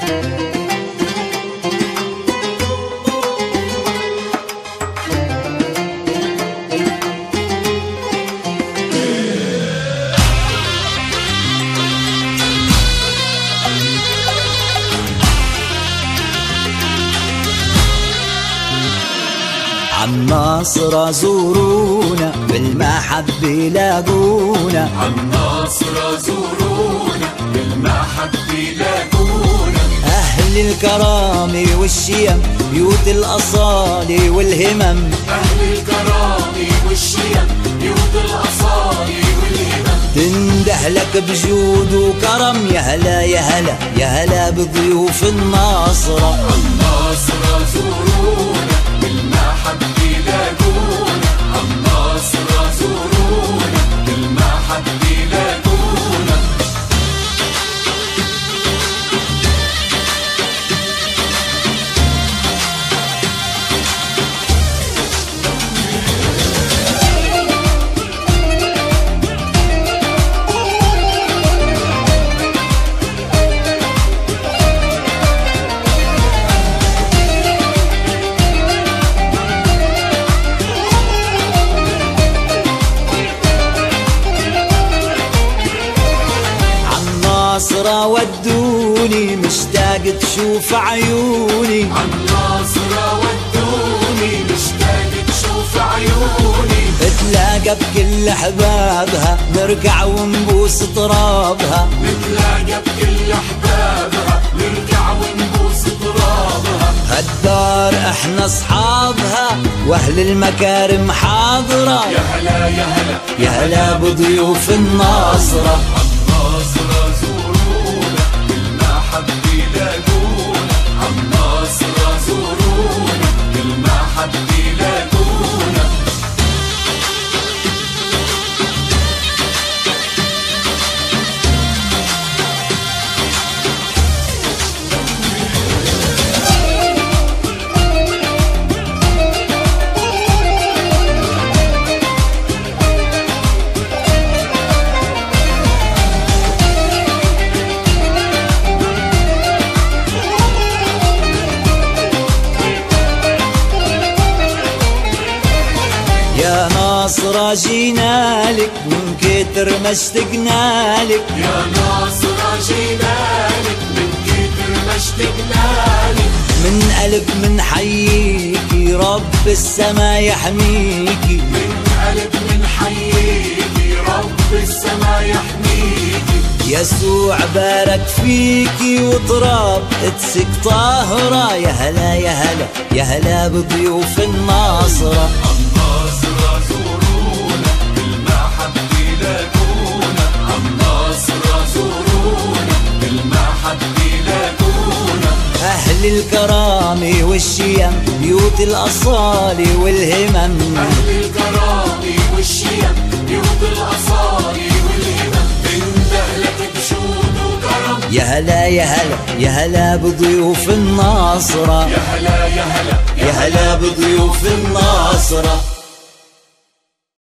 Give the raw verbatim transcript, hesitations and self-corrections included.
عالناصرة زورونا بالمحبة لاقونا، عالناصرة زورونا بالمحبة لاقونا. أهل الكرامة والشيم بيوت الأصالة والهمم، أهل الكرامة والشيم بيوت الأصالة والهمم. تنده لك بجود وكرم، يا هلا يا هلا يا هلا بضيوف الناصرة. عالناصرة زورونا بالمحبة لاقونا، عالناصرة زورونا بالمحبة لاقونا. عالناصرة ودوني مشتاق تشوف عيوني، عالناصرة ودوني مشتاق تشوف عيوني. نتلاقى بكل احبابها نركع ونبوس ترابها، نتلاقى بكل احبابها نركع ونبوس ترابها. هالدار احنا اصحابها واهل المكارم حاضرة، يا هلا يا هلا يا هلا بضيوف الناصرة. عالناصرة زورونا بالمحبة لاقونا، عالناصرة زورونا بالمحبة لاقونا. يا ناصرة جينالك من كتر ما اشتقنالك، يا ناصرة جينالك من كتر ما اشتقنالك. من قلب من حييكي رب السما يحميكي، من قلب من حييكي رب السما يحميكي. يسوع بارك فيكي وتراب قدسك طاهرة، يا هلا يا هلا يا هلا بضيوف الناصرة. عالناصرة زورونا بالمحبة لاقونا، عالناصرة زورونا بالمحبة لاقونا. أهل الكرامة والشيم بيوت الأصالة والهمم، أهل الكرامة والشيم بيوت الأصالة والهمم. تنده لك بجود وكرم، يا هلا يا هلا يا هلا بضيوف الناصرة، يا هلا يا هلا يا هلا بضيوف الناصرة.